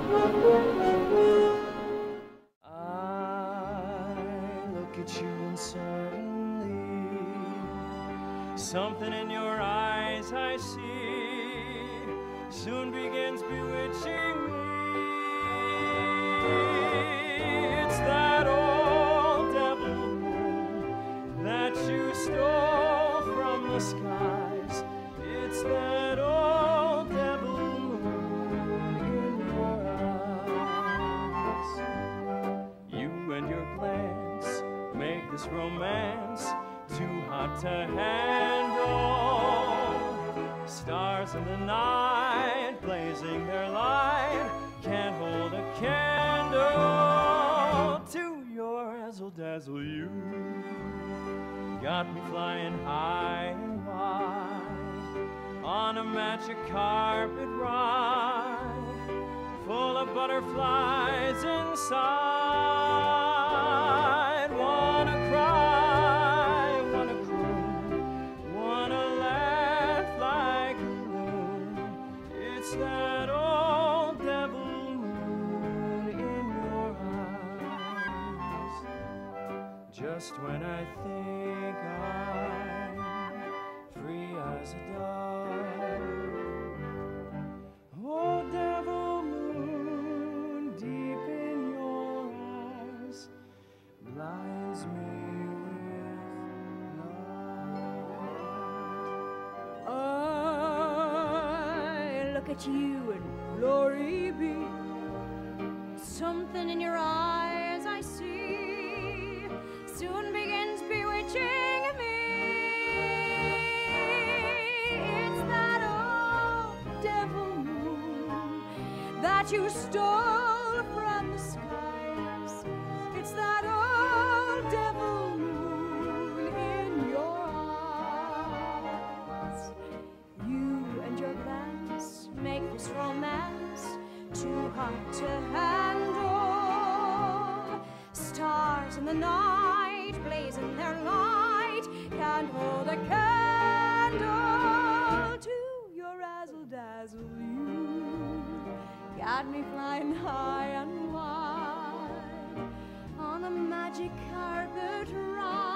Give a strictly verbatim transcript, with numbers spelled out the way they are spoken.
Something in your eyes I see soon begins bewitching me. It's that old devil moon that you stole from the skies. It's that old devil moon in your eyes. You and your glance make this romance too hot to handle. Stars in the night blazing their light can't hold a candle to your razzle-dazzle. You got me flying high and wide on a magic carpet ride full of butterflies inside. Wanna cry, wanna croon, wanna laugh like a loon. It's that old devil moon in your eyes. Just when I think I'm free as a dove, oh devil moon deep in your eyes blinds me with love. I look at you and glory be. Something in your eyes I see soon begins bewitching me. It's that old devil moon that you stole from the skies. It's that old devil moon in your eyes. You and your glance make this romance too hot to handle. Stars in the night blazing their light can't hold a candle to your razzle-dazzle. You got me flying high and wide on a magic carpet ride.